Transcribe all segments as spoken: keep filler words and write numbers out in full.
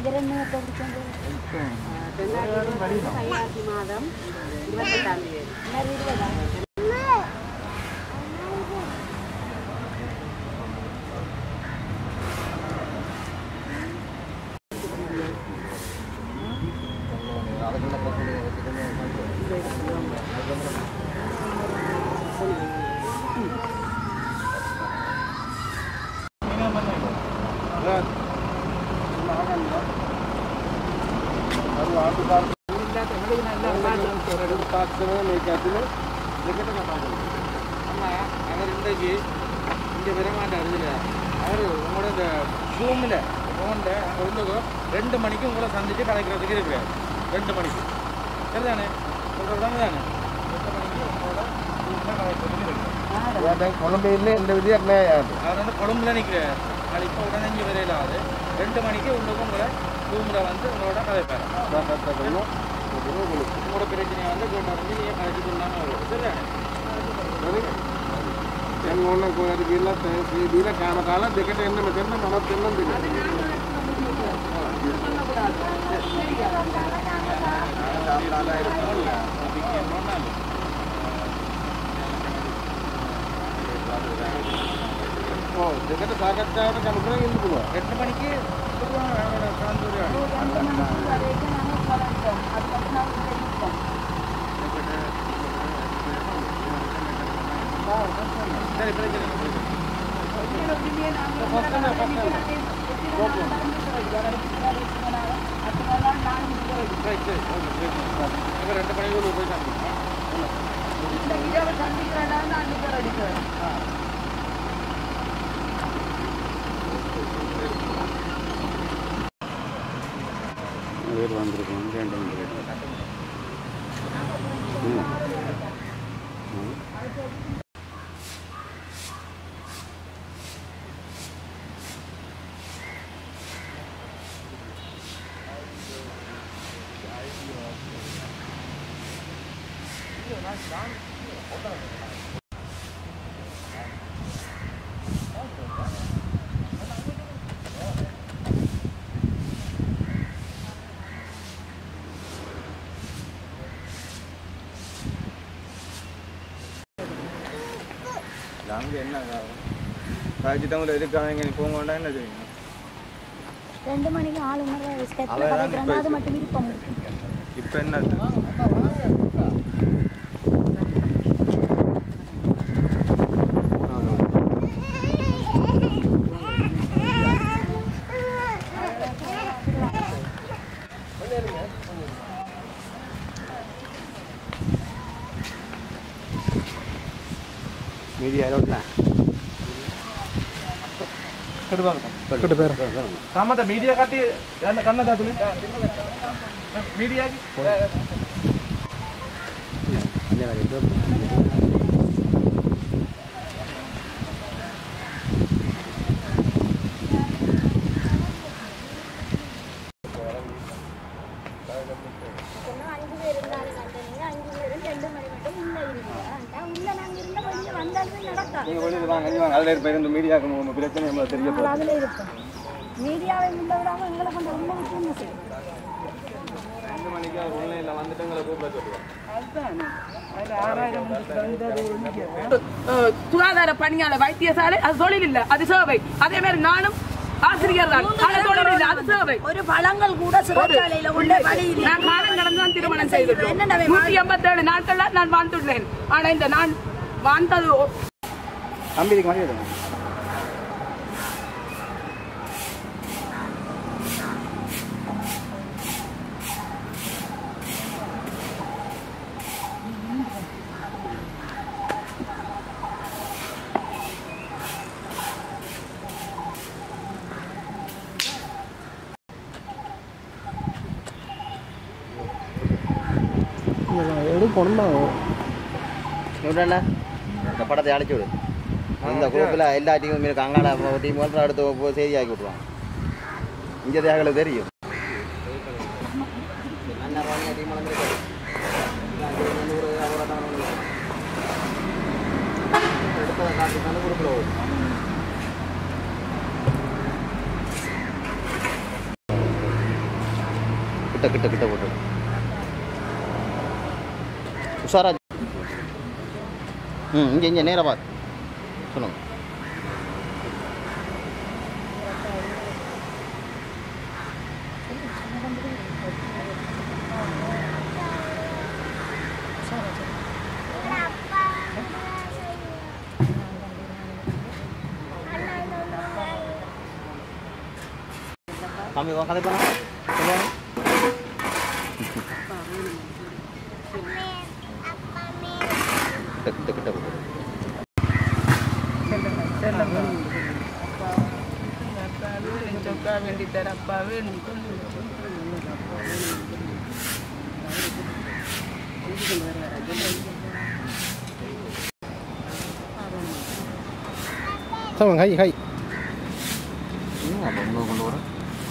இவரன்னு படிச்சது கையாசி மாதம் இருபத்தெட்டாம் தேதி இருபதா ரெண்டு மணிக்கு உங்களை சந்திச்சு கலைக்கிறதுக்கு இருக்கு ரெண்டு மணிக்கு சரிதானே சொல்றதானே தானே ரெண்டு மணிக்கு உங்களோட கொழம்பு இல்லை இந்த விதியாக அவர் வந்து கொழம்புல நிற்கிறார் அது இப்போ உடனே இங்கே வரையிலாது ரெண்டு மணிக்கு உங்களுக்கு உங்களை ரூமில் வந்து உங்களோட கதைப்பார் உங்களோட பிரச்சனையை வந்து கேட்டு நீங்கள் கதைச்சு கொள்ளாமல் வரும் சரிதானே எங்கள் ஒன்று அதுக்கு இல்லை வீர காம காலம் திக்கட்ட என்ன தென்ன மனம் தென்னம் தெரியும் ஓ திக்கட்ட சாகட்டாவது கணக்கு இருந்து போவோம் எட்டு மணிக்கு சரி பிரச்சனை ரெண்டு மணிக்கு போய் வேறு வந்திருக்கோம் ரெண்டு மணி அங்கே என்ன காய்ச்சி தமிழ் இருக்காங்க நீ போக வேண்டாம் என்ன செய்வீங்க ரெண்டு மணிக்கு ஆளு அது மட்டும் இருப்போம் இப்போ என்ன media sama media kati karena dah tulis media அதில் பேருந்து மீடியாவுக்கு பிரச்சனை நம்மளுக்கு தெரிய போகுது அதில் இருக்கும் மீடியாவை முன்ன விடாமல் எங்களை கொண்டு ரொம்ப முக்கியம் செய்யும் ரெண்டு மணிக்கு அவர் ஆன்லைனில் வந்துட்டு எங்களை கூப்பிட சொல்லுவோம் சுகாதார பணியாளர் வைத்தியசாலை அது தொழில் இல்லை அது சேவை அதே மாதிரி நானும் ஆசிரியர் தான் அது சேவை ஒரு பழங்கள் கூட சிறைச்சாலையில உள்ள நான் காலம் கடந்து தான் திருமணம் செய்துள்ளேன் நூற்றி எண்பத்தி ஏழு நாட்கள்ல நான் வாழ்ந்துள்ளேன் ஆனா இந்த நான் வாழ்ந்தது தம்பிக்கு மாதிரி எடுக்கணும் இந்த படத்தை அழைச்சி விடு இந்த குரூப்பில் எல்லா டீமும் இருக்கு அங்காள டீம் வந்து அடுத்து செய்தி ஆக்கி விட்ருவாங்க இங்கே தேவைகளுக்கு தெரியும் எடுத்ததை காட்டி தானே குரூப்பில் ஓடும் கிட்ட கிட்ட கிட்ட போட்டு உஷாரா. ம் இங்கே இங்கே நேராக பார் சொல்லுங்கள். Kami orang kali mana? Tolong. Kita kita kita. Sao hay hay. Ini apa menurut orang?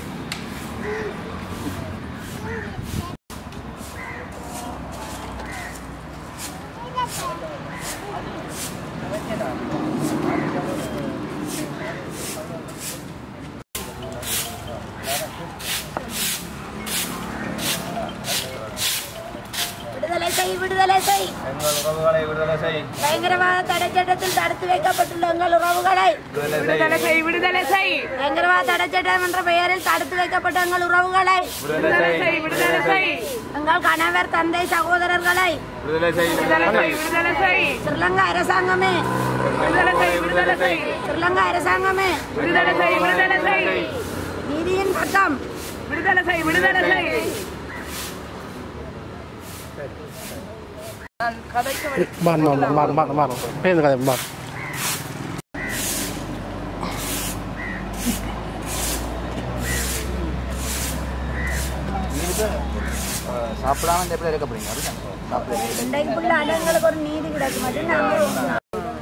விடுதலை செய் விடுதலை செய் எங்கள் உறவுகளை விடுதலை செய். பயங்கரவாத தடை சட்டத்தில் தடுத்து வைக்கப்பட்டுள்ள எங்கள் உறவுகளை விடுதலை செய் விடுதலை செய் பயங்கரவாத தடை சட்டம் என்ற பெயரில் தடுத்து வைக்கப்பட்ட எங்கள் உறவுகளை விடுதலை செய் விடுதலை செய் எங்கள் கணவர் தந்தை சகோதரர்களை விடுதலை செய். விடுதலை செய் விடுதலை செய் ஸ்ரீலங்கா அரசாங்கமே விடுதலை செய் விடுதலை செய் ஸ்ரீலங்கா அரசாங்கமே விடுதலை செய் விடுதலை செய் நீதியின் பக்கம் விடுதலை செய் விடுதலை செய். நான் கதைக்க Mar mar mar mar mar. Pengen kali mar. சாப்பிடாம இந்த எப்படி இருக்க போறீங்க? அதுதான் சாப்பிட. இன்றைக்குள்ள அடங்களுக்கு ஒரு நீதி கிடைக்க மாட்டேன் நாங்கள்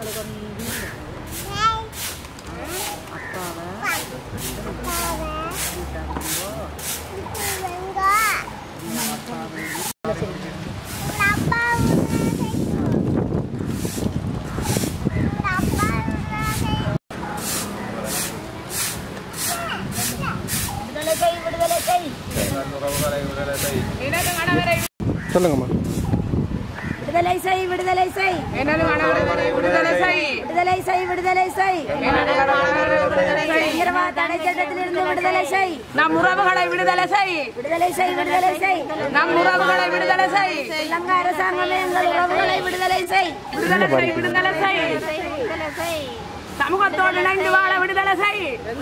விடுதலை செய் விடுதலை செய் எங்கள் உறவுகளை விடுதலை செய். எனது கணவரை சொல்லுங்கம்மா. விடுதலை செய் விடுதலை செய் எனது கணவரை விடுதலை செய் விடுதலை செய் விடுதலை செய் எனது கணவரை விடுதலை செய். பயங்கரவாத தடை சட்டத்திலிருந்து விடுதலை செய் நம் உறவுகளை விடுதலை செய் விடுதலை செய் விடுதலை செய் நம் உறவுகளை விடுதலை செய் ஸ்ரீலங்கா அரசாங்கமே எங்கள் உறவுகளை விடுதலை செய் விடுதலை செய் விடுதலை செய் விடுதலை செய் சமூகத்தோடு இணைந்து வாழ விடுதலை செய்.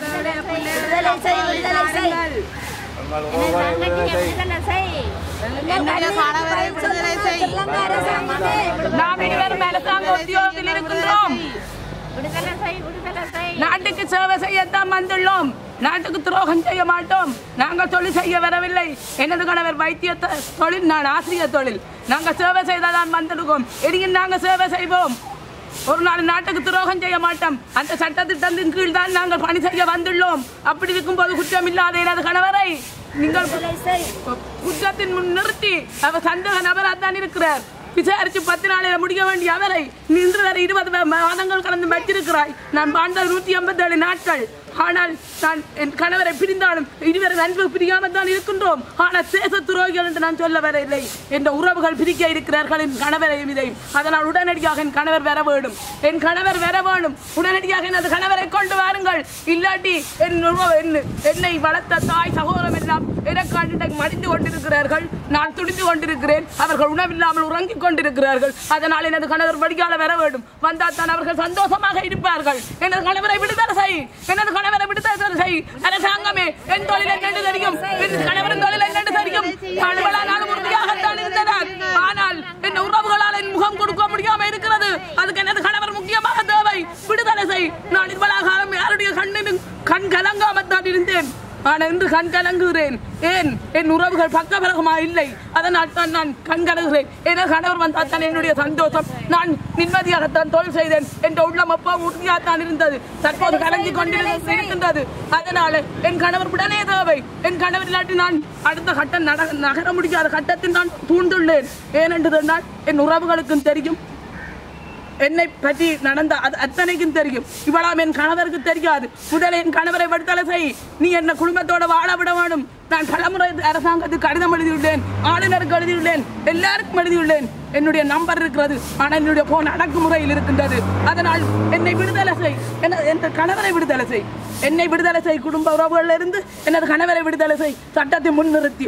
விடுதலை செய் விடுதலை செய் எங்கள் உறவுகளை விடுதலை செய். விடுதலை செய் என்னுடைய கணவரை விடுதலை செய் ஸ்ரீலங்கா அரசாங்கமே நாம் இருவரும் அரசாங்க உத்தியோகத்தில் இருக்கின்றோம். விடுதலை செய் விடுதலை செய் நாட்டுக்கு சேவை செய்யத்தான் வந்துள்ளோம். நாட்டுக்கு துரோகம் செய்ய மாட்டோம். நாங்கள் தொழில் செய்ய வரவில்லை. எனது கணவர் வைத்திய த- தொழில், நான் ஆசிரியர் தொழில். நாங்கள் சேவை செய்தாதான் வந்திருக்கோம். இனியும் நாங்கள் சேவை செய்வோம். ஒரு நாள் நாட்டுக்கு துரோகம் செய்ய மாட்டோம். அந்த சட்டத்திட்டத்தின் கீழ் தான் நாங்கள் பணி செய்ய வந்துள்ளோம். அப்படி இருக்கும்போது குற்றம் இல்லாத எனது கணவரை நீங்கள் விடுதலை செய் குற்றத்தின் முன் நிறுத்தி அவர் சந்தேக நபராக தான் இருக்கிறார். விசாரிச்சு பத்து நாளில் முடிக்க வேண்டிய அவரை நின்று வரை இருபது மாதங்கள் கடந்து வச்சிருக்கிறாய். நான் வாழ்ந்த நூற்றி ஐம்பத்தி ஏழு நாட்கள். ஆனால் நான் என் கணவரை பிரிந்தாலும் இருவரை நன்கு பிரியாமல் தான் இருக்கின்றோம். ஆனால் தேச துரோகிகள் என்று நான் சொல்ல வரவில்லை. என்ற உறவுகள் பிரிக்க இருக்கிறார்கள் என் கணவரையும் இதையும். அதனால் உடனடியாக என் கணவர் வர வேண்டும். என் கணவர் வர வேண்டும். உடனடியாக எனது கணவரை கொண்டு வாருங்கள். இல்லாட்டி என் உறவு- என்- என்னை வளர்த்த தாய் சகோதரம் எல்லாம் எனக்காண்டு மடிந்து கொண்டிருக்கிறார்கள். நான் துடித்து கொண்டிருக்கிறேன். அவர்கள் உணவில்லாமல் உறங்கிக் கொண்டிருக்கிறார்கள். அதனால் எனது கணவர் வடிகால வர வேண்டும். வந்தால் தான் அவர்கள் சந்தோஷமாக இருப்பார்கள். எனது கணவரை விடுதலை செய். எனது கணவரை விடுதலை செய். அரசாங்கமே என் தொழில் என்னென்று தெரியும். என் கணவரின் தொழில் என்னென்று தெரியும். நானும் உறுதியாகத்தான் இருந்தனர். ஆனால் என் உறவுகளால் என் முகம் கொடுக்க முடியாமல் இருக்கிறது. அதுக்கு எனது கணவர் முக்கியமாக தேவை. விடுதலை செய். நான் இவ்வளவு காலம் யாருடைய கண்ணிலும் கண் கலங்காமத்தான் இருந்தேன். ஆனால் இன்று கண் கலங்குகிறேன். ஏன் என் உறவுகள் பக்கபலகமா இல்லை. அதனால் தான் நான் கண் கலங்குகிறேன். எனது கணவர் வந்தால் தான் என்னுடைய சந்தோஷம். நான் நிம்மதியாகத்தான் தொழில் செய்தேன். என்ற உள்ளம் அப்போ உறுதியாகத்தான் இருந்தது. தற்போது கலங்கி கொண்டிருக்கின்றது. அதனால என் கணவர் உடனே தேவை. என் கணவர் இல்லாட்டி நான் அடுத்த கட்டம் நட நகர முடியாத கட்டத்தில் நான் தூண்டுள்ளேன். ஏனென்று சொன்னால் என் உறவுகளுக்கும் தெரியும். என்னை பற்றி நடந்த அது அத்தனைக்கும் தெரியும். இவ்வளவு என் கணவருக்கு தெரியாது. முதல்ல என் கணவரை விடுதலை செய், நீ என்ன குடும்பத்தோட வாழ விட வேணும். நான் பலமுறை அரசாங்கத்துக்கு கடிதம் எழுதியுள்ளேன், ஆளுநருக்கு எழுதியுள்ளேன், எல்லாருக்கும் எழுதியுள்ளேன். என்னுடைய நம்பர் இருக்கிறது, ஆனால் என்னுடைய போன் அடக்குமுறையில் இருக்கின்றது. அதனால் என்னை விடுதலை செய், என் கணவரை விடுதலை செய், என்னை விடுதலை செய், குடும்ப உறவுகளிலிருந்து எனது கணவரை விடுதலை செய், சட்டத்தை முன்னிறுத்தி.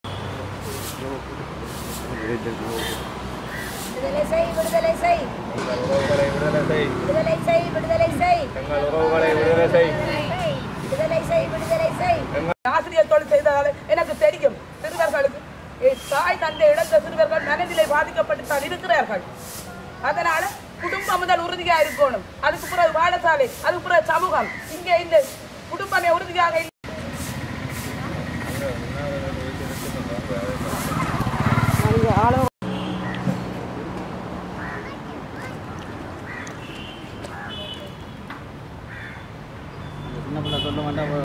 விடுதலை செய் விடுதலை செய் உறவுகளை விடுதலை செய் விடுதலை செய் விடுதலை செய் எங்கள் உறவுகளை விடுதலை செய் விடுதலை செய் விடுதலை செய். ஆசிரியர் தொழில் செய்ததால் எனக்கு தெரியும். சிறுவர்களுக்கு தாய் தந்தை இழந்த சிறுவர்கள் மனநிலை பாதிக்கப்பட்டு தான் இருக்கிறார்கள். அதனால குடும்பம் முதல் உறுதியா இருக்கணும். அதுக்கு பிறகு பாடசாலை, அதுக்கு பிறகு சமூகம். இங்கே இந்த குடும்பமே உறுதியாக சொல்ல மாட்டா